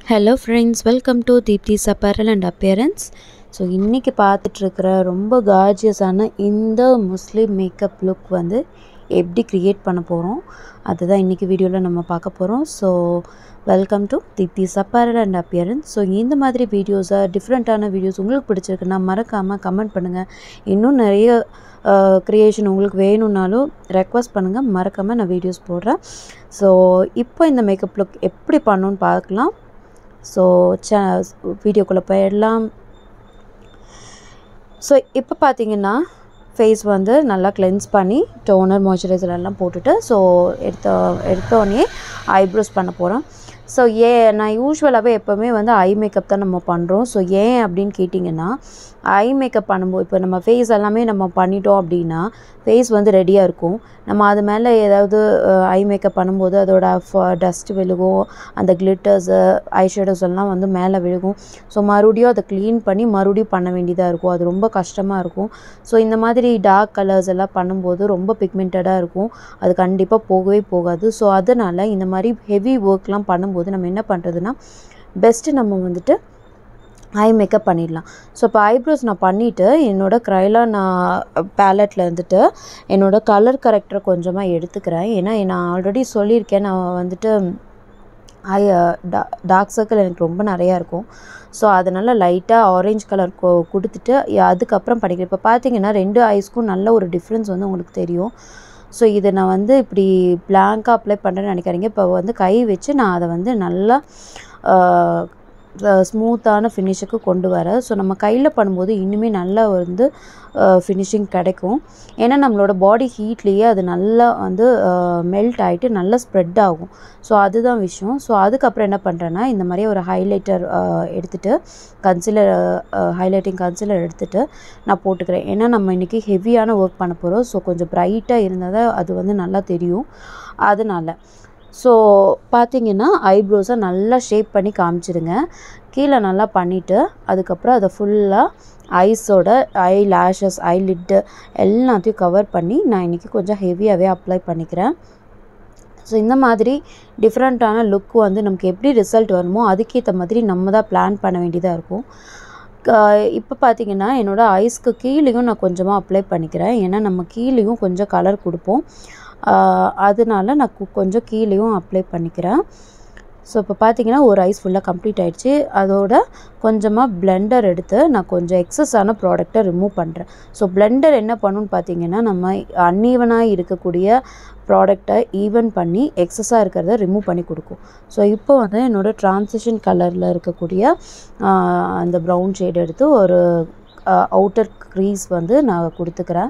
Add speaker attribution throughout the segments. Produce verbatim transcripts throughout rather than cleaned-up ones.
Speaker 1: Hello friends, welcome to Deepti's Apparel and Appearance. So இன்னைக்கு பார்த்துட்டு இருக்கிற ரொம்ப கார்ஜியஸான இந்த முஸ்லிம் மேக்கப் லுக் வந்து எப்படி கிரியேட் பண்ண போகிறோம் அதுதான் இன்றைக்கி வீடியோவில் நம்ம பார்க்க போகிறோம். So welcome to Deepti's Apparel and Appearance. So இந்த மாதிரி வீடியோஸை டிஃப்ரெண்ட்டான வீடியோஸ் உங்களுக்கு பிடிச்சிருக்குன்னா மறக்காமல் கமெண்ட் பண்ணுங்கள். இன்னும் நிறைய க்ரியேஷன் உங்களுக்கு வேணும்னாலும் ரெக்வஸ்ட் பண்ணுங்கள், மறக்காமல் நான் வீடியோஸ் போடுறேன். ஸோ இப்போ இந்த மேக்கப் லுக் எப்படி பண்ணணுன்னு பார்க்கலாம். ஸோ சே வீடியோக்குள்ளே போயிடலாம். ஸோ இப்போ பார்த்தீங்கன்னா ஃபேஸ் வந்து நல்லா கிளென்ஸ் பண்ணி டோனர் மாய்ஸ்சரைசர் எல்லாம் போட்டுட்டு ஸோ எடுத்த எடுத்தோடனே ஐப்ரோஸ் பண்ண போகிறோம். ஸோ ஏன் நான் யூஸ்வலாகவே எப்போவுமே வந்து ஐ மேக்கப் தான் நம்ம பண்ணுறோம். ஸோ ஏன் அப்படின்னு கேட்டிங்கன்னா ஐ மேக்கப் பண்ணும்போது இப்போ நம்ம ஃபேஸ் எல்லாமே நம்ம பண்ணிட்டோம் அப்படின்னா ஃபேஸ் வந்து ரெடியாக இருக்கும். நம்ம அது மேலே ஏதாவது ஐ மேக்கப் பண்ணும்போது அதோட டஸ்ட் விழுகும், அந்த கிளிட்டர்ஸு ஐ ஷேடோஸ் எல்லாம் வந்து மேலே விழுகும். ஸோ மறுபடியும் அதை க்ளீன் பண்ணி மறுபடியும் பண்ண வேண்டியதாக இருக்கும். அது ரொம்ப கஷ்டமாக இருக்கும். ஸோ இந்த மாதிரி டார்க் கலர்ஸ் எல்லாம் பண்ணும்போது ரொம்ப பிக்மெண்டடாக இருக்கும், அது கண்டிப்பாக போகவே போகாது. ஸோ அதனால் இந்த மாதிரி ஹெவி ஒர்க்லாம் பண்ணும்போது நம்ம என்ன பண்ணுறதுன்னா பெஸ்ட்டு நம்ம வந்துட்டு ஐ மேக்கப் பண்ணிடலாம். ஸோ இப்போ ஐப்ரோஸ் நான் பண்ணிவிட்டு என்னோடய க்ரைலா நான் பேலட்டில் வந்துட்டு என்னோடய கலர் கரெக்டரை கொஞ்சமாக எடுத்துக்கிறேன். ஏன்னா நான் ஆல்ரெடி சொல்லியிருக்கேன், நான் வந்துட்டு ஐ டா டார்க் சர்க்கிள் எனக்கு ரொம்ப நிறையா இருக்கும். ஸோ அதனால் லைட்டாக ஆரஞ்ச் கலர் கொ கொடுத்துட்டு அதுக்கப்புறம் படிக்கிறேன். இப்போ பார்த்தீங்கன்னா ரெண்டு ஐஸ்க்கும் நல்ல ஒரு டிஃப்ரென்ஸ் வந்து உங்களுக்கு தெரியும். ஸோ இதை நான் வந்து இப்படி பிளாங்காக அப்ளை பண்ணுறேன்னு நினைக்காதீங்க. இப்போ வந்து கை வச்சு நான் அதை வந்து நல்லா ஸ்மூத்தான ஃபினிஷுக்கு கொண்டு வர. ஸோ நம்ம கையில் பண்ணும்போது இன்னுமே நல்லா வந்து ஃபினிஷிங் கிடைக்கும். ஏன்னா நம்மளோட பாடி ஹீட்லேயே அது நல்லா வந்து மெல்ட் ஆகிட்டு நல்லா ஸ்ப்ரெட் ஆகும். ஸோ அதுதான் விஷயம். ஸோ அதுக்கப்புறம் என்ன பண்ணுறேன்னா இந்த மாதிரி ஒரு ஹைலைட்டர் எடுத்துகிட்டு கன்சிலர் ஹைலைட்டிங் கன்சிலர் எடுத்துகிட்டு நான் போட்டுக்கிறேன். ஏன்னா நம்ம இன்றைக்கி ஹெவியான ஒர்க் பண்ண போகிறோம். ஸோ கொஞ்சம் ப்ரைட்டாக இருந்தால் தான் அது வந்து நல்லா தெரியும். அதனால் ஸோ பார்த்திங்கன்னா ஐப்ரோஸை நல்லா ஷேப் பண்ணி காமிச்சிடுங்க. கீழே நல்லா பண்ணிவிட்டு அதுக்கப்புறம் அதை ஃபுல்லாக ஐஸோட ஐ லேஷஸ் ஐ லிட்டு எல்லாத்தையும் கவர் பண்ணி நான் இன்றைக்கி கொஞ்சம் ஹெவியாகவே அப்ளை பண்ணிக்கிறேன். ஸோ இந்த மாதிரி டிஃப்ரெண்ட்டான லுக் வந்து நமக்கு எப்படி ரிசல்ட் வருமோ அதுக்கேற்ற மாதிரி நம்ம தான் பிளான் பண்ண வேண்டியதாக இருக்கும். இப்போ பார்த்திங்கன்னா என்னோடய ஐஸ்க்கு கீழேயும் நான் கொஞ்சமாக அப்ளை பண்ணிக்கிறேன். ஏன்னா நம்ம கீழேயும் கொஞ்சம் கலர் கொடுப்போம், அதனால நான் கொஞ்சம் கீழேயும் அப்ளை பண்ணிக்கிறேன். ஸோ இப்போ பார்த்தீங்கன்னா ஒரு ஐஸ் ஃபுல்லாக கம்ப்ளீட் ஆகிடுச்சு. அதோட கொஞ்சமாக பிளெண்டர் எடுத்து நான் கொஞ்சம் எக்ஸஸான ப்ராடக்டை ரிமூவ் பண்ணுறேன். ஸோ பிளெண்டர் என்ன பண்ணுன்னு பார்த்தீங்கன்னா நம்ம அன்ஈவனாக இருக்கக்கூடிய ப்ராடக்டை ஈவன் பண்ணி எக்ஸஸாக இருக்கிறத ரிமூவ் பண்ணி கொடுக்கும். ஸோ இப்போ வந்து என்னோடய ட்ரான்சிஷன் கலரில் இருக்கக்கூடிய அந்த ப்ரௌன் ஷேட் எடுத்து ஒரு அவுட்டர் க்ரீஸ் வந்து நான் கொடுத்துக்கிறேன்.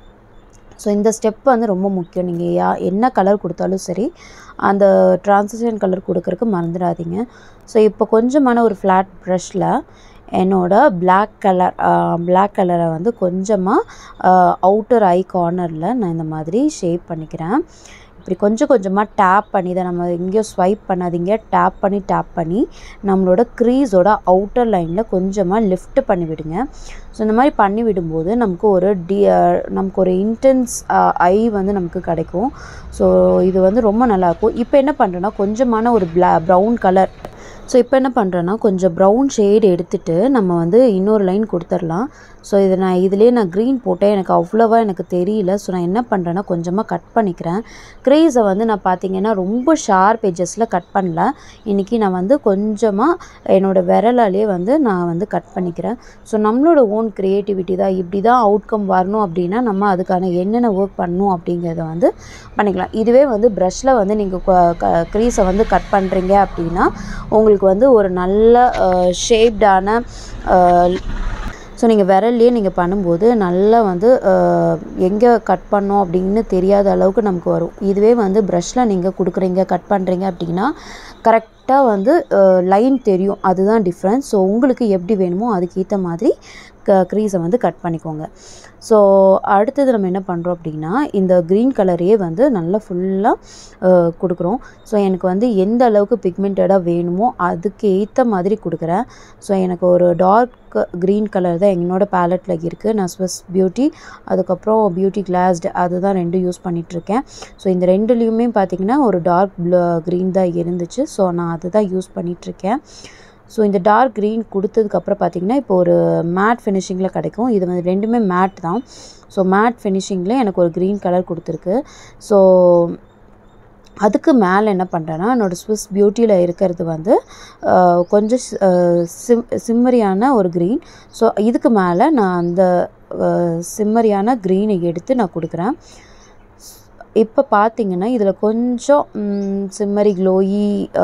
Speaker 1: ஸோ இந்த ஸ்டெப் வந்து ரொம்ப முக்கியம். நீங்கள் யா என்ன கலர் கொடுத்தாலும் சரி அந்த ட்ரான்சிஷன் கலர் கொடுக்கறதுக்கு மறந்துடாதீங்க. ஸோ இப்போ கொஞ்சமான ஒரு ஃப்ளாட் ப்ரஷில் என்னோடய பிளாக் கலர் பிளாக் கலரை வந்து கொஞ்சமாக அவுட்டர் ஐ கார்னரில் நான் இந்த மாதிரி ஷேப் பண்ணிக்கிறேன். இப்படி கொஞ்சம் கொஞ்சமாக டேப் பண்ணி தான், நம்ம எங்கேயோ ஸ்வைப் பண்ணாதீங்க, டேப் பண்ணி டேப் பண்ணி நம்மளோட க்ரீஸோட அவுட்டர் லைனில் கொஞ்சமாக லிஃப்ட் பண்ணி விடுங்க. ஸோ இந்த மாதிரி பண்ணி விடும்போது நமக்கு ஒரு டி நமக்கு ஒரு இன்டென்ஸ் ஐ வந்து நமக்கு கிடைக்கும். ஸோ இது வந்து ரொம்ப நல்லாயிருக்கும். இப்போ என்ன பண்ணுறேன்னா கொஞ்சமான ஒரு பிளா ப்ரௌன் கலர் ஸோ இப்போ என்ன பண்ணுறேன்னா கொஞ்சம் ப்ரௌன் ஷேடு எடுத்துகிட்டு நம்ம வந்து இன்னொரு லைன் கொடுத்துடலாம். ஸோ இதை நான் இதிலே நான் க்ரீன் போட்டேன், எனக்கு அவ்வளோவா எனக்கு தெரியல. ஸோ நான் என்ன பண்ணுறேன்னா கொஞ்சமாக கட் பண்ணிக்கிறேன். க்ரீஸை வந்து நான் பார்த்திங்கன்னா ரொம்ப ஷார்ப் எட்ஜஸில் கட் பண்ணல. இன்றைக்கி நான் வந்து கொஞ்சமாக என்னோடய விரலாலே வந்து நான் வந்து கட் பண்ணிக்கிறேன். ஸோ நம்மளோட ஓன் க்ரியேட்டிவிட்டி தான். இப்படி தான் அவுட்கம் வரணும் அப்படின்னா நம்ம அதுக்கான என்னென்ன ஒர்க் பண்ணணும் அப்படிங்கிறத வந்து பண்ணிக்கலாம். இதுவே வந்து ப்ரஷில் வந்து நீங்கள் க்ரீஸை வந்து கட் பண்ணுறீங்க அப்படின்னா உங்களுக்கு வந்து ஒரு நல்ல ஷேப்டான ஸோ நீங்கள் விரல்லையே நீங்கள் பண்ணும்போது நல்லா வந்து எங்கே கட் பண்ணோம் அப்படின்னு தெரியாத அளவுக்கு நமக்கு வரும். இதுவே வந்து ப்ரஷில் நீங்கள் கொடுக்குறீங்க கட் பண்ணுறீங்க அப்படின்னா கரெக்டாக வந்து லைன் தெரியும். அதுதான் டிஃப்ரென்ஸ். ஸோ உங்களுக்கு எப்படி வேணுமோ அதுக்கேற்ற மாதிரி க க்ரீஸை வந்து கட் பண்ணிக்கோங்க. ஸோ அடுத்தது நம்ம என்ன பண்ணுறோம் அப்படின்னா இந்த க்ரீன் கலரையே வந்து நல்லா ஃபுல்லாக கொடுக்குறோம். ஸோ எனக்கு வந்து எந்த அளவுக்கு பிக்மெண்டடாக வேணுமோ அதுக்கு ஏற்ற மாதிரி கொடுக்குறேன். ஸோ எனக்கு ஒரு டார்க் க்ரீன் கலர் தான் என்னோடய பேலட்டில் இருக்குது. நான் ஸ்விஸ் பியூட்டி அதுக்கப்புறம் பியூட்டி கிளாஸ்டு அதுதான் ரெண்டும் யூஸ் பண்ணிகிட்ருக்கேன். ஸோ இந்த ரெண்டுலேயுமே பார்த்திங்கன்னா ஒரு டார்க் க்ரீன் தான் இருந்துச்சு. ஸோ நான் அதுதான் யூஸ் பண்ணிகிட்ருக்கேன். ஸோ இந்த டார்க் க்ரீன் கொடுத்ததுக்கப்புறம் பார்த்திங்கன்னா இப்போ ஒரு மேட் ஃபினிஷிங்கில் கிடைக்கும். இது வந்து ரெண்டுமே மேட் தான். ஸோ மேட் ஃபினிஷிங்கில் எனக்கு ஒரு க்ரீன் கலர் கொடுத்துருக்கு. ஸோ அதுக்கு மேலே என்ன பண்ணுறேன்னா என்னோடய ஸ்விஸ் பியூட்டியில் இருக்கிறது வந்து கொஞ்சம் சிம் சிம்மரியான ஒரு க்ரீன். ஸோ இதுக்கு மேலே நான் அந்த சிம்மரியான க்ரீனை எடுத்து நான் கொடுக்குறேன். இப்போ பார்த்திங்கன்னா இதில் கொஞ்சம் சிம்மரி க்ளோயி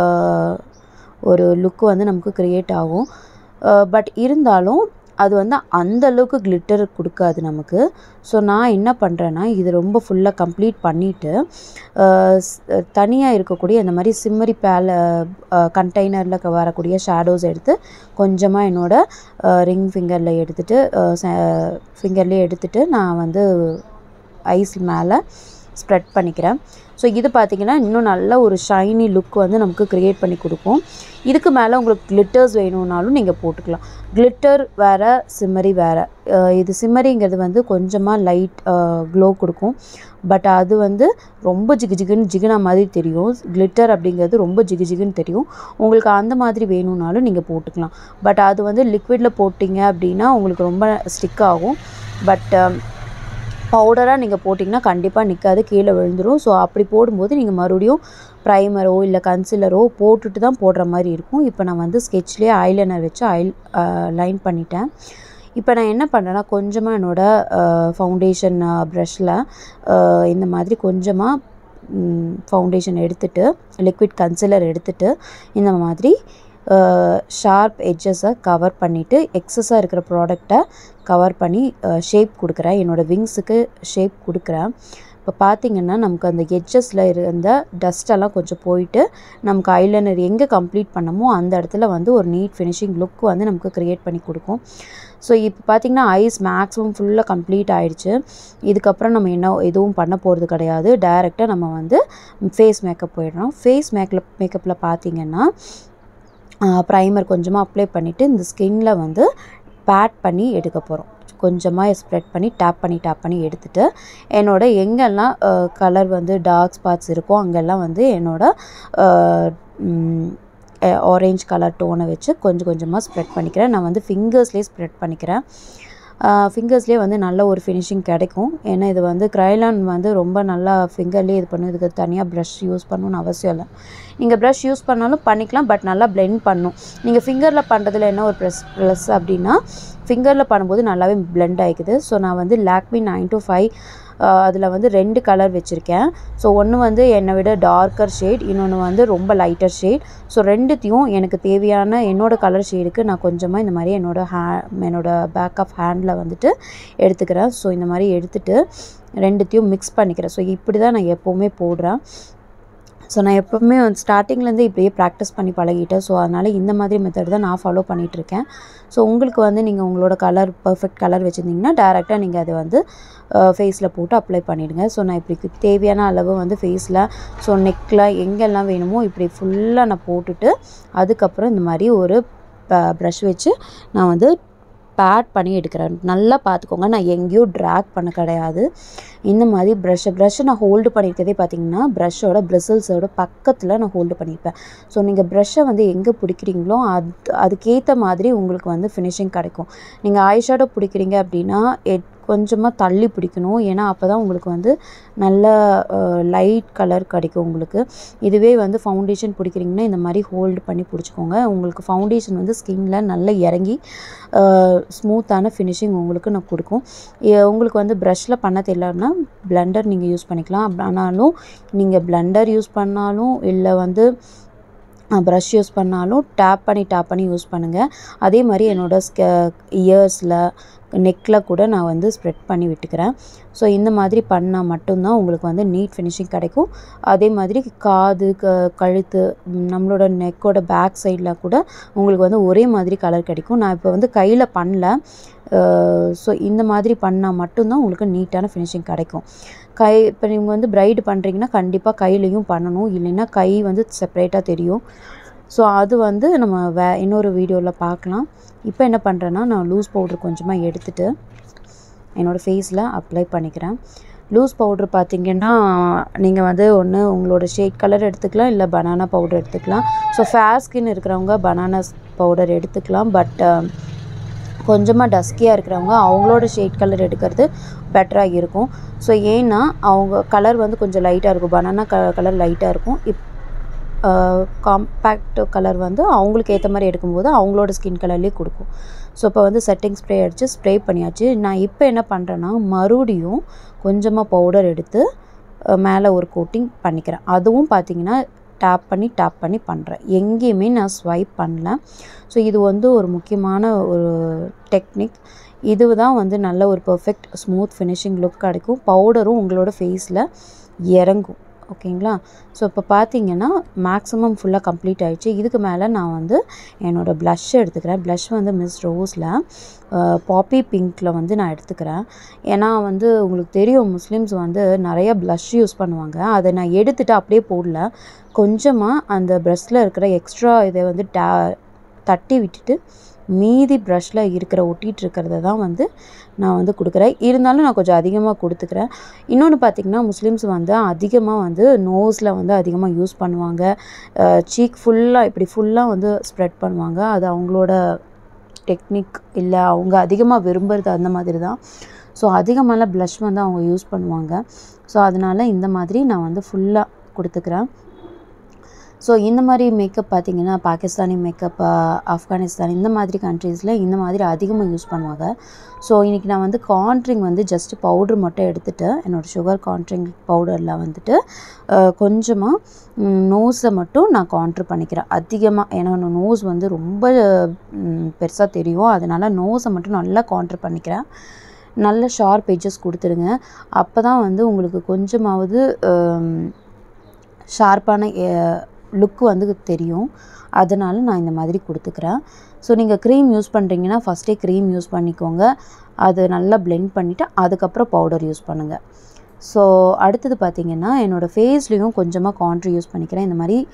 Speaker 1: ஒரு லுக்கு வந்து நமக்கு க்ரியேட் ஆகும். பட் இருந்தாலும் அது வந்து அந்த அளவுக்கு கிளிட்டர் கொடுக்காது நமக்கு. ஸோ நான் என்ன பண்ணுறேன்னா இது ரொம்ப ஃபுல்லாக கம்ப்ளீட் பண்ணிவிட்டு தனியாக இருக்கக்கூடிய இந்த மாதிரி சிம்மரி பேல கண்டெய்னரில் வரக்கூடிய ஷேடோஸ் எடுத்து கொஞ்சமாக என்னோடய ரிங் ஃபிங்கரில் எடுத்துகிட்டு ஃபிங்கர்லேயே எடுத்துகிட்டு நான் வந்து ஐஸ் மேலே ஸ்ப்ரெட் பண்ணிக்கிறேன். ஸோ இது பார்த்திங்கன்னா இன்னும் நல்ல ஒரு ஷைனி லுக் வந்து நமக்கு க்ரியேட் பண்ணி கொடுக்கும். இதுக்கு மேலே உங்களுக்கு கிளிட்டர்ஸ் வேணும்னாலும் நீங்கள் போட்டுக்கலாம். கிளிட்டர் வேறு, சிம்மரி வேறு. இது சிம்மரிங்கிறது வந்து கொஞ்சமாக லைட் க்ளோ கொடுக்கும். பட் அது வந்து ரொம்ப ஜிகு ஜிகுன்னு ஜிகுனா மாதிரி தெரியும். கிளிட்டர் அப்படிங்கிறது ரொம்ப ஜிகு ஜிகுன்னு தெரியும். உங்களுக்கு அந்த மாதிரி வேணும்னாலும் நீங்கள் போட்டுக்கலாம். பட் அது வந்து லிக்விடில் போட்டிங்க அப்படின்னா உங்களுக்கு ரொம்ப ஸ்டிக் ஆகும். பட் பவுடராக நீங்கள் போட்டிங்கன்னா கண்டிப்பாக நிற்காது, கீழே விழுந்துடும். ஸோ அப்படி போடும்போது நீங்கள் மறுபடியும் ப்ரைமரோ இல்லை கன்சிலரோ போட்டுட்டு தான் போடுற மாதிரி இருக்கும். இப்போ நான் வந்து ஸ்கெட்ச்லேயே ஐலைனர் வச்சு ஐ லைன் பண்ணிட்டேன். இப்போ நான் என்ன பண்ணுறேன்னா கொஞ்சமாக என்னோடய ஃபவுண்டேஷன் ப்ரஷில் இந்த மாதிரி கொஞ்சமாக ஃபவுண்டேஷன் எடுத்துகிட்டு லிக்விட் கன்சிலர் எடுத்துகிட்டு இந்த மாதிரி ஷார்ப் எட்ஜஸை கவர் பண்ணிவிட்டு எக்ஸஸாக இருக்கிற ப்ராடக்டை கவர் பண்ணி ஷேப் கொடுக்குறேன். என்னோடய விங்ஸுக்கு ஷேப் கொடுக்குறேன். இப்போ பார்த்திங்கன்னா நமக்கு அந்த எட்ஜஸில் இருந்த டஸ்ட்டெல்லாம் கொஞ்சம் போயிட்டு நமக்கு ஐலைனர் எங்கே கம்ப்ளீட் பண்ணமோ அந்த இடத்துல வந்து ஒரு நீட் ஃபினிஷிங் லுக் வந்து நமக்கு க்ரியேட் பண்ணி கொடுக்கும். ஸோ இப்போ பார்த்திங்கன்னா ஐஸ் மேக்ஸிமம் ஃபுல்லாக கம்ப்ளீட் ஆகிடுச்சு. இதுக்கப்புறம் நம்ம என்ன எதுவும் பண்ண போகிறது கிடையாது. டைரெக்டாக நம்ம வந்து ஃபேஸ் மேக்கப் போயிடுறோம். ஃபேஸ் மேக்கப் மேக்கப்பில் பார்த்திங்கன்னா ப்ரைமர் கொஞ்சமாக அப்ளை பண்ணிவிட்டு இந்த ஸ்கின்னில் வந்து பேட் பண்ணி எடுக்க போகிறோம். கொஞ்சமாக ஸ்ப்ரெட் பண்ணி டேப் பண்ணி டேப் பண்ணி எடுத்துகிட்டு என்னோட எங்கெல்லாம் கலர் வந்து டார்க் ஸ்பாட்ஸ் இருக்கோ அங்கெல்லாம் வந்து என்னோடய ஆரேஞ்ச் கலர் டோனை வச்சு கொஞ்சம் கொஞ்சமாக ஸ்ப்ரெட் பண்ணிக்கிறேன். நான் வந்து ஃபிங்கர்ஸ்லேயே ஸ்ப்ரெட் பண்ணிக்கிறேன். ஃபிங்கர்ஸ்லேயே வந்து நல்ல ஒரு ஃபினிஷிங் கிடைக்கும். ஏன்னா இது வந்து க்ரைலான் வந்து ரொம்ப நல்லா ஃபிங்கர்லேயே இது பண்ணும். இதுக்கு தனியாக ப்ரஷ் யூஸ் பண்ணணும்னு அவசியம் இல்லை. நீங்கள் ப்ரஷ் யூஸ் பண்ணாலும் பண்ணிக்கலாம். பட் நல்லா பிளெண்ட் பண்ணும். நீங்கள் ஃபிங்கரில் பண்ணுறதுல என்ன ஒரு ப்ளஸ் ப்ளஸ் அப்படின்னா ஃபிங்கரில் பண்ணும்போது நல்லாவே பிளெண்ட் ஆகிக்குது. ஸோ நான் வந்து லாக்மி நைன் டூ ஃபைவ் அதில் வந்து ரெண்டு கலர் வச்சுருக்கேன். ஸோ ஒன்று வந்து என்னை விட டார்க்கர் ஷேட், இன்னொன்று வந்து ரொம்ப லைட்டர் ஷேட். ஸோ ரெண்டுத்தையும் எனக்கு தேவையான என்னோடய கலர் ஷேடுக்கு நான் கொஞ்சமாக இந்த மாதிரி என்னோடய ஹே என்னோடய பேக் ஆஃப் ஹேண்டில் வந்துட்டு எடுத்துக்கிறேன். ஸோ இந்த மாதிரி எடுத்துகிட்டு ரெண்டுத்தையும் மிக்ஸ் பண்ணிக்கிறேன். ஸோ இப்படி தான் நான் எப்போவுமே போடுறேன். ஸோ நான் எப்போவுமே வந்து ஸ்டார்டிங்லேருந்து இப்படியே ப்ராக்டிஸ் பண்ணி பழகிட்டேன். ஸோ அதனால் இந்த மாதிரி மெத்தட் தான் நான் ஃபாலோ பண்ணிகிட்ருக்கேன். ஸோ உங்களுக்கு வந்து நீங்கள் உங்களோட கலர் பர்ஃபெக்ட் கலர் வச்சுருந்தீங்கன்னா டேரெக்டாக நீங்கள் அதை வந்து ஃபேஸில் போட்டு அப்ளை பண்ணிவிடுங்க. ஸோ நான் இப்படி தேவையான அளவு வந்து ஃபேஸில் ஸோ நெக்கில் எங்கெல்லாம் வேணுமோ இப்படி ஃபுல்லாக நான் போட்டுட்டு அதுக்கப்புறம் இந்த மாதிரி ஒரு ப்ரஷ் வச்சு நான் வந்து பேட் பண்ணி எடுக்கிறேன். நல்லா பார்த்துக்கோங்க, நான் எங்கேயும் ட்ராக் பண்ண கிடையாது. இந்த மாதிரி ப்ரஷ்ஷை ப்ரஷ்ஷை நான் ஹோல்டு பண்ணியிருக்கதே பார்த்திங்கன்னா ப்ரஷ்ஷோட பிரிசல்ஸோட பக்கத்தில் நான் ஹோல்டு பண்ணியிருப்பேன். ஸோ நீங்கள் ப்ரஷ்ஷை வந்து எங்கே பிடிக்கிறீங்களோ அது அதுக்கேற்ற மாதிரி உங்களுக்கு வந்து ஃபினிஷிங் கிடைக்கும். நீங்கள் ஐ ஷேடோ பிடிக்கிறீங்க அப்படின்னா எட் கொஞ்சமாக தள்ளி பிடிக்கணும். ஏன்னா அப்போ தான் உங்களுக்கு வந்து நல்ல லைட் கலர் கிடைக்கும் உங்களுக்கு. இதுவே வந்து ஃபவுண்டேஷன் பிடிக்கிறீங்கன்னா இந்த மாதிரி ஹோல்டு பண்ணி பிடிச்சிக்கோங்க. உங்களுக்கு ஃபவுண்டேஷன் வந்து ஸ்கின்னில் நல்லா இறங்கி ஸ்மூத்தான ஃபினிஷிங் உங்களுக்கு நான் கொடுக்கும். உங்களுக்கு வந்து ப்ரஷ்ஷில் பண்ண தெரியலன்னா பிளெண்டர் நீங்கள் யூஸ் பண்ணிக்கலாம். ஆனாலும் நீங்கள் பிளெண்டர் யூஸ் பண்ணாலும் இல்லை வந்து ப்ரஷ் யூஸ் பண்ணாலும் டேப் பண்ணி டேப் பண்ணி யூஸ் பண்ணுங்கள். அதே மாதிரி என்னோடய ஸ்க இயர்ஸில் நெக்கில் கூட நான் வந்து ஸ்ப்ரெட் பண்ணி விட்டுக்கிறேன். ஸோ இந்த மாதிரி பண்ணால் மட்டும்தான் உங்களுக்கு வந்து நீட் ஃபினிஷிங் கிடைக்கும். அதே மாதிரி காது க கழுத்து நம்மளோட நெக்கோட பேக் சைடில் கூட உங்களுக்கு வந்து ஒரே மாதிரி கலர் கிடைக்கும். நான் இப்போ வந்து கையில் பண்ணல. ஸோ இந்த மாதிரி பண்ணால் மட்டும்தான் உங்களுக்கு நீட்டான ஃபினிஷிங் கிடைக்கும். கை இப்போ நீங்கள் வந்து ப்ரைடு பண்ணுறீங்கன்னா கண்டிப்பாக கையிலையும் பண்ணணும், இல்லைன்னா கை வந்து செப்பரேட்டாக தெரியும். ஸோ அது வந்து நம்ம வே இன்னொரு வீடியோவில் பார்க்கலாம். இப்போ என்ன பண்ணுறேன்னா நான் லூஸ் பவுடர் கொஞ்சமாக எடுத்துகிட்டு என்னோடய ஃபேஸில் அப்ளை பண்ணிக்கிறேன். லூஸ் பவுட்ரு பார்த்திங்கன்னா நீங்கள் வந்து ஒன்று உங்களோட ஷேட் கலர் எடுத்துக்கலாம், இல்லை பனானா பவுடர் எடுத்துக்கலாம். ஸோ ஃபேர் ஸ்கின் இருக்கிறவங்க பனானா பவுடர் எடுத்துக்கலாம். பட் கொஞ்சமாக டஸ்கியாக இருக்கிறவங்க அவங்களோட ஷேட் கலர் எடுக்கிறது பெட்டராக இருக்கும். ஸோ ஏன்னா அவங்க கலர் வந்து கொஞ்சம் லைட்டாக இருக்கும், பனானா க கலர் லைட்டாக இருக்கும். இப் காம்பேக்ட் கலர் வந்து அவங்களுக்கு ஏற்ற மாதிரி எடுக்கும்போது அவங்களோட ஸ்கின் கலர்லேயே கொடுக்கும். ஸோ இப்போ வந்து செட்டிங் ஸ்ப்ரே அடித்து ஸ்ப்ரே பண்ணியாச்சு. நான் இப்போ என்ன பண்ணுறேன்னா மறுபடியும் கொஞ்சமாக பவுடர் எடுத்து மேலே ஒரு கோட்டிங் பண்ணிக்கிறேன். அதுவும் பார்த்திங்கன்னா டேப் பண்ணி டேப் பண்ணி பண்ணுறேன், எங்கேயுமே நான் ஸ்வைப் பண்ணல. ஸோ இது வந்து ஒரு முக்கியமான ஒரு டெக்னிக். இது தான் வந்து நல்ல ஒரு பர்ஃபெக்ட் ஸ்மூத் ஃபினிஷிங் லுக் கிடைக்கும். பவுடரும் உங்களோட ஃபேஸில் இறங்கும். ஓகேங்களா? ஸோ இப்போ பார்த்தீங்கன்னா மேக்ஸிமம் ஃபுல்லாக கம்ப்ளீட் ஆகிடுச்சு. இதுக்கு மேலே நான் வந்து என்னோடய ப்ளஷ் எடுத்துக்கிறேன். ப்ளஷ் வந்து மிஸ் ரோஸில் பாப்பி பிங்க்கில் வந்து நான் எடுத்துக்கிறேன். ஏன்னா வந்து உங்களுக்கு தெரியும் முஸ்லீம்ஸ் வந்து நிறைய ப்ளஷ் யூஸ் பண்ணுவாங்க. அதை நான் எடுத்துகிட்டு அப்படியே போடல, கொஞ்சமாக அந்த ப்ரஷ்ஷில் இருக்கிற எக்ஸ்ட்ரா இதை வந்து டா தட்டி விட்டுட்டு மீதி ப்ரஷ்ஷில் இருக்கிற ஒட்டிகிட்டு இருக்கிறத தான் வந்து நான் வந்து கொடுக்குறேன். இருந்தாலும் நான் கொஞ்சம் அதிகமாக கொடுத்துக்கிறேன். இன்னொன்று பார்த்திங்கன்னா முஸ்லீம்ஸ் வந்து அதிகமாக வந்து நோஸில் வந்து அதிகமாக யூஸ் பண்ணுவாங்க. சீக் ஃபுல்லாக இப்படி ஃபுல்லாக வந்து ஸ்ப்ரெட் பண்ணுவாங்க. அது அவங்களோட டெக்னிக் இல்லை, அவங்க அதிகமாக விரும்புகிறது அந்த மாதிரி தான். ஸோ அதிகமான ப்ளஷ் வந்து அவங்க யூஸ் பண்ணுவாங்க. ஸோ அதனால் இந்த மாதிரி நான் வந்து ஃபுல்லாக கொடுத்துக்கிறேன். ஸோ இந்த மாதிரி மேக்கப் பார்த்திங்கன்னா பாகிஸ்தானி மேக்கப், ஆப்கானிஸ்தான் இந்த மாதிரி கண்ட்ரீஸில் இந்த மாதிரி அதிகமாக யூஸ் பண்ணுவாங்க. ஸோ இன்றைக்கி நான் வந்து கான்ட்ரிங் வந்து ஜஸ்ட்டு பவுட்ரு மட்டும் எடுத்துகிட்டு என்னோடய சுகர் கான்ட்ரிங் பவுடரில் வந்துட்டு கொஞ்சமாக நோஸை மட்டும் நான் கான்ட்ரு பண்ணிக்கிறேன் அதிகமாக. ஏன்னா நோஸ் வந்து ரொம்ப பெருசாக தெரியும், அதனால் நோஸை மட்டும் நல்லா கான்ட்ரு பண்ணிக்கிறேன். நல்ல ஷார்ப் எட்ஜஸ் கொடுத்துருங்க. அப்போ தான் வந்து உங்களுக்கு கொஞ்சமாவது ஷார்ப்பான லுக்கு வந்து தெரியும். அதனால் நான் இந்த மாதிரி கொடுத்துக்கிறேன். ஸோ நீங்கள் க்ரீம் யூஸ் பண்ணுறீங்கன்னா ஃபஸ்ட்டே க்ரீம் யூஸ் பண்ணிக்கோங்க. அது நல்லா பிளெண்ட் பண்ணிவிட்டு அதுக்கப்புறம் பவுடர் யூஸ் பண்ணுங்கள். ஸோ அடுத்தது பார்த்திங்கன்னா என்னோடய ஃபேஸ்லேயும் கொஞ்சமாக கான்ட்ரி யூஸ் பண்ணிக்கிறேன். இந்த மாதிரி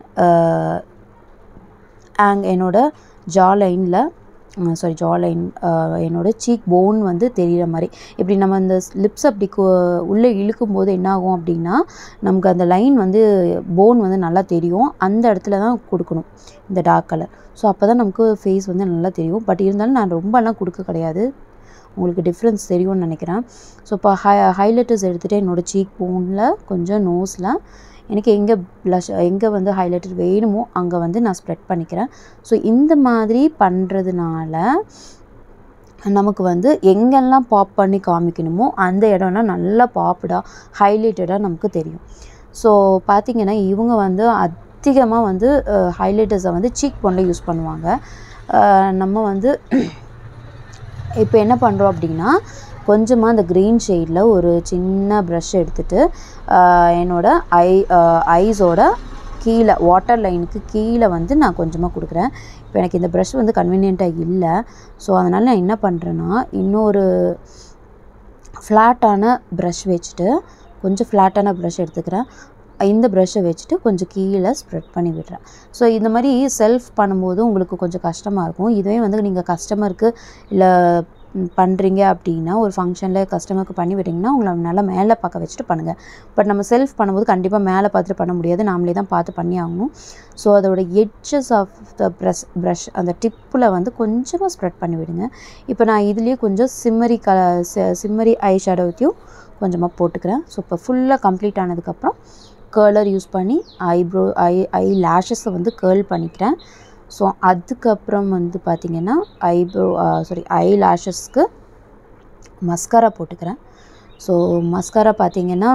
Speaker 1: ஆங் என்னோடய ஜா லைனில் சாரி ஜா லைன் என்னோடய சீக் போன் வந்து தெரிகிற மாதிரி இப்படி நம்ம இந்த லிப்ஸ் அப்படி உள்ளே இழுக்கும்போது என்ன ஆகும் அப்படின்னா நமக்கு அந்த லைன் வந்து போன் வந்து நல்லா தெரியும். அந்த இடத்துல தான் கொடுக்கணும் இந்த டார்க் கலர். ஸோ அப்போ தான் நமக்கு ஃபேஸ் வந்து நல்லா தெரியும். பட் இருந்தாலும் நான் ரொம்பலாம் கொடுக்க கிடையாது, உங்களுக்கு டிஃப்ரென்ஸ் தெரியும்னு நினைக்கிறேன். ஸோ இப்போ ஹை ஹைலைட்டர்ஸ் எடுத்துகிட்டு என்னோடய சீக் போனில் கொஞ்சம் நோஸில் எனக்கு எங்கே ப்ளஷ் எங்கே வந்து ஹைலைட்டர் வேணுமோ அங்கே வந்து நான் ஸ்ப்ரெட் பண்ணிக்கிறேன். ஸோ இந்த மாதிரி பண்ணுறதுனால நமக்கு வந்து எங்கெல்லாம் பாப் பண்ணி காமிக்கணுமோ அந்த இடம்லாம் நல்லா பாப்டாக ஹைலைட்டடாக நமக்கு தெரியும். ஸோ பார்த்திங்கன்னா இவங்க வந்து அதிகமாக வந்து ஹைலைட்டர்ஸை வந்து சீக் போனில் யூஸ் பண்ணுவாங்க. நம்ம வந்து இப்போ என்ன பண்ணுறோம் அப்படின்னா கொஞ்சமாக அந்த க்ரீன் ஷேடில் ஒரு சின்ன ப்ரஷ் எடுத்துகிட்டு என்னோடய ஐ ஐஸோட கீழே வாட்டர் லைனுக்கு கீழே வந்து நான் கொஞ்சமாக கொடுக்குறேன். இப்போ எனக்கு இந்த ப்ரஷ் வந்து கன்வீனியண்ட்டாக இல்லை. ஸோ அதனால் நான் என்ன பண்ணுறேன்னா இன்னொரு ஃப்ளாட்டான ப்ரஷ் வச்சுட்டு கொஞ்சம் ஃப்ளாட்டான ப்ரஷ் எடுத்துக்கிறேன். இந்த ப்ரஷ்ஷை வச்சுட்டு கொஞ்சம் கீழே ஸ்ப்ரெட் பண்ணி விடுறேன். ஸோ இந்த மாதிரி செல்ஃப் பண்ணும்போது உங்களுக்கு கொஞ்சம் கஷ்டமாக இருக்கும். இதுவே வந்து நீங்கள் கஸ்டமருக்கு இல்லை பண்ணுறீங்க அப்படின்னா ஒரு ஃபங்க்ஷனில் கஸ்டமருக்கு பண்ணி விட்டிங்கன்னா உங்களை நல்லா மேலே பார்க்க வச்சுட்டு பண்ணுங்கள். பட் நம்ம செல்ஃப் பண்ணும்போது கண்டிப்பாக மேலே பார்த்துட்டு பண்ண முடியாது, நாமளே தான் பார்த்து பண்ணி ஆகணும். ஸோ அதோட edges of the brush brush அந்த டிப்பில் வந்து கொஞ்சமாக ஸ்ப்ரெட் பண்ணி விடுங்க. இப்போ நான் இதுலேயே கொஞ்சம் சிம்மரி க சிம்மரி ஐ ஷேடோவையும் கொஞ்சமாக போட்டுக்கிறேன். ஸோ இப்போ ஃபுல்லாக கம்ப்ளீட் ஆனதுக்கப்புறம் கேர்லர் யூஸ் பண்ணி ஐப்ரோ ஐ ஐ லேஷஸை வந்து கேர்ல் பண்ணிக்கிறேன். ஸோ அதுக்கப்புறம் வந்து பார்த்திங்கன்னா ஐப்ரோ சாரி ஐ லேஷஸ்க்கு மஸ்காரா போட்டுக்கிறேன். ஸோ மஸ்காரா பார்த்திங்கன்னா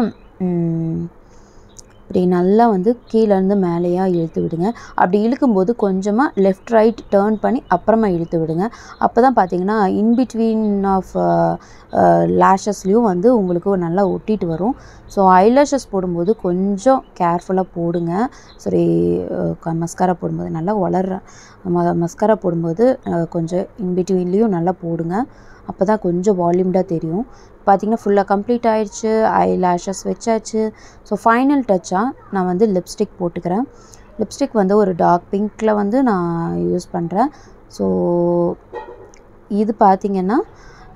Speaker 1: இப்படி நல்லா வந்து கீழேருந்து மேலேயா இழுத்து விடுங்க. அப்படி இழுக்கும்போது கொஞ்சமாக லெஃப்ட் ரைட் டேர்ன் பண்ணி அப்புறமா இழுத்து விடுங்க. அப்போ தான் பார்த்திங்கன்னா இன்பிட்வீன் ஆஃப் லேஷஸ்லேயும் வந்து உங்களுக்கு நல்லா ஒட்டிட்டு வரும். ஸோ ஐலேஷஸ் போடும்போது கொஞ்சம் கேர்ஃபுல்லாக போடுங்க. சரி மஸ்காரா போடும்போது நல்லா வளர்ற ம மஸ்காரா போடும்போது கொஞ்சம் இன்பிட்வீன்லேயும் நல்லா போடுங்க. அப்போ தான் கொஞ்சம் வால்யூம்டாக தெரியும். பார்த்திங்கன்னா ஃபுல்லாக கம்ப்ளீட் ஆகிடுச்சு, ஐ லேஷஸ் வச்சாச்சு. ஸோ ஃபைனல் டச்சாக நான் வந்து லிப்ஸ்டிக் போட்டுக்கிறேன். லிப்ஸ்டிக் வந்து ஒரு டார்க் பிங்க்கில் வந்து நான் யூஸ் பண்ணுறேன். ஸோ இது பார்த்திங்கன்னா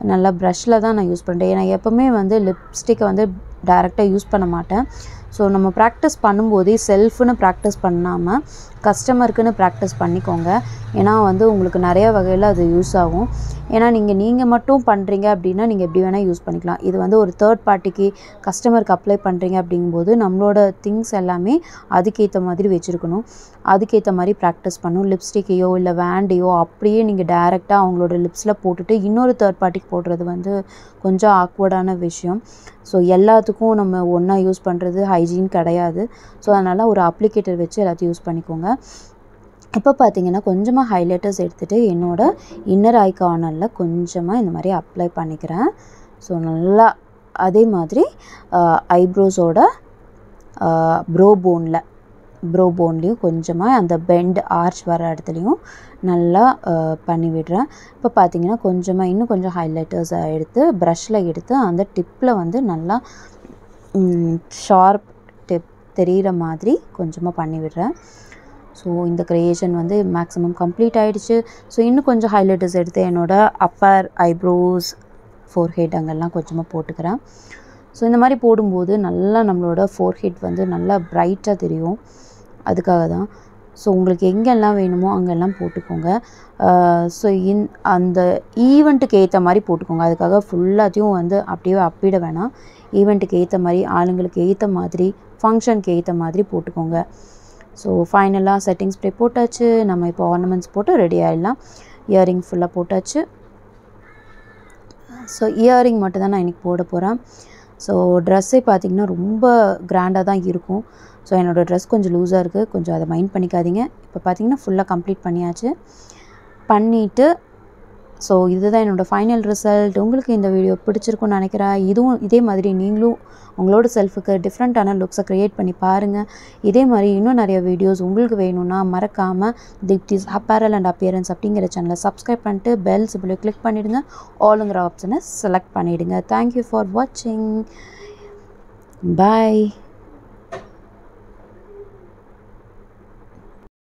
Speaker 1: நல்லா ப்ரஷ்ல தான் நான் யூஸ் பண்ணுறேன். ஏன்னா எப்போவுமே வந்து லிப்ஸ்டிக்கை வந்து டைரெக்டாக யூஸ் பண்ண மாட்டேன். ஸோ நம்ம ப்ராக்டிஸ் பண்ணும்போதே செல்ஃப்னு ப்ராக்டிஸ் பண்ணாமல் கஸ்டமருக்குன்னு ப்ராக்டிஸ் பண்ணிக்கோங்க. ஏன்னா வந்து உங்களுக்கு நிறையா வகையில் அது யூஸ் ஆகும். ஏன்னா நீங்கள் நீங்கள் மட்டும் பண்ணுறீங்க அப்படின்னா நீங்கள் எப்படி வேணால் யூஸ் பண்ணிக்கலாம். இது வந்து ஒரு தேர்ட் பார்ட்டிக்கு கஸ்டமருக்கு அப்ளை பண்ணுறீங்க அப்படிங்கும்போது நம்மளோட திங்ஸ் எல்லாமே அதுக்கேற்ற மாதிரி வச்சுருக்கணும். அதுக்கேற்ற மாதிரி ப்ராக்டிஸ் பண்ணணும். லிப்ஸ்டிக்கையோ இல்லை வேண்டையோ அப்படியே நீங்கள் டைரெக்டாக அவங்களோட லிப்ஸில் போட்டுட்டு இன்னொரு தேர்ட் பார்ட்டிக்கு போடுறது வந்து கொஞ்சம் ஆக்வர்டான விஷயம். ஸோ எல்லாத்துக்கும் நம்ம ஒன்றா யூஸ் பண்ணுறது ஹைஜீன் கிடையாது. ஸோ அதனால் ஒரு அப்ளிகேட்டர் வச்சு எல்லாத்தையும் யூஸ் பண்ணிக்கோங்க. இப்போ பார்த்தீங்கன்னா கொஞ்சமாக ஹைலைட்டர்ஸ் எடுத்துகிட்டு என்னோடய இன்னர் ஐ கார்னரில் கொஞ்சமாக இந்த மாதிரி அப்ளை பண்ணிக்கிறேன். ஸோ நல்லா அதே மாதிரி ஐப்ரோஸோட ப்ரோ போனில் ப்ரோ போன்லேயும் கொஞ்சமாக அந்த பெண்ட் ஆர்ச் வர இடத்துலையும் நல்லா பண்ணி விடுறேன். இப்போ பார்த்தீங்கன்னா கொஞ்சமாக இன்னும் கொஞ்சம் ஹைலைட்டர்ஸை எடுத்து ப்ரஷில் எடுத்து அந்த டிப்பில் வந்து நல்லா ஷார்ப் டிப் தெரிகிற மாதிரி கொஞ்சமாக பண்ணி விடுறேன். ஸோ இந்த க்ரியேஷன் வந்து மேக்ஸிமம் கம்ப்ளீட் ஆகிடுச்சு. ஸோ இன்னும் கொஞ்சம் ஹைலைட்டர்ஸ் எடுத்து என்னோடய அப்பர் ஐப்ரோஸ் ஃபோர்ஹெட் அங்கெல்லாம் கொஞ்சமாக போட்டுக்கிறேன். ஸோ இந்த மாதிரி போடும்போது நல்லா நம்மளோட ஃபோர்ஹெட் வந்து நல்லா ப்ரைட்டாக தெரியும். அதுக்காக தான். ஸோ உங்களுக்கு எங்கெல்லாம் வேணுமோ அங்கெல்லாம் போட்டுக்கோங்க. ஸோ இன் அந்த ஈவெண்ட்டுக்கு ஏற்ற மாதிரி போட்டுக்கோங்க. அதுக்காக ஃபுல்லாத்தையும் வந்து அப்படியே அப்பிட வேணாம். ஈவெண்ட்டுக்கு ஏற்ற மாதிரி ஆளுங்களுக்கு ஏற்ற மாதிரி ஃபங்க்ஷனுக்கு ஏற்ற மாதிரி போட்டுக்கோங்க. ஸோ ஃபைனலாக செட்டிங் ஸ்ப்ரே போட்டாச்சு. நம்ம இப்போ ஆர்னமெண்ட்ஸ் போட்டு ரெடி ஆகிடலாம். இயரிங் ஃபுல்லாக போட்டாச்சு. ஸோ இயரிங் மட்டும் தான் நான் இன்றைக்கி போட போகிறேன். ஸோ ட்ரெஸ்ஸே பார்த்திங்கன்னா ரொம்ப கிராண்டாக தான் இருக்கும். ஸோ என்னோடய ட்ரெஸ் கொஞ்சம் லூஸாக இருக்குது. கொஞ்சம் அதை மைண்ட் பண்ணிக்காதீங்க. இப்போ பார்த்திங்கன்னா ஃபுல்லாக கம்ப்ளீட் பண்ணியாச்சு. பண்ணிவிட்டு ஸோ இதுதான் என்னோடய ஃபைனல் ரிசல்ட். உங்களுக்கு இந்த வீடியோ பிடிச்சிருக்குன்னு நினைக்கிறேன். இதுவும் இதே மாதிரி நீங்களும் உங்களோட செல்ஃபுக்கு டிஃப்ரெண்ட்டான லுக்ஸை க்ரியேட் பண்ணி பாருங்கள். இதே மாதிரி இன்னும் நிறைய வீடியோஸ் உங்களுக்கு வேணும்னா மறக்காமல் தீப்திஸ் அப்பேரல் அண்ட் அப்பியரன்ஸ் அப்படிங்கிற சேனலை சப்ஸ்கிரைப் பண்ணிட்டு பெல் சிம்பிளை கிளிக் பண்ணிவிடுங்க. ஆளுங்கிற ஆப்ஷனை செலக்ட் பண்ணிவிடுங்க. தேங்க்யூ ஃபார் வாட்சிங். பாய்.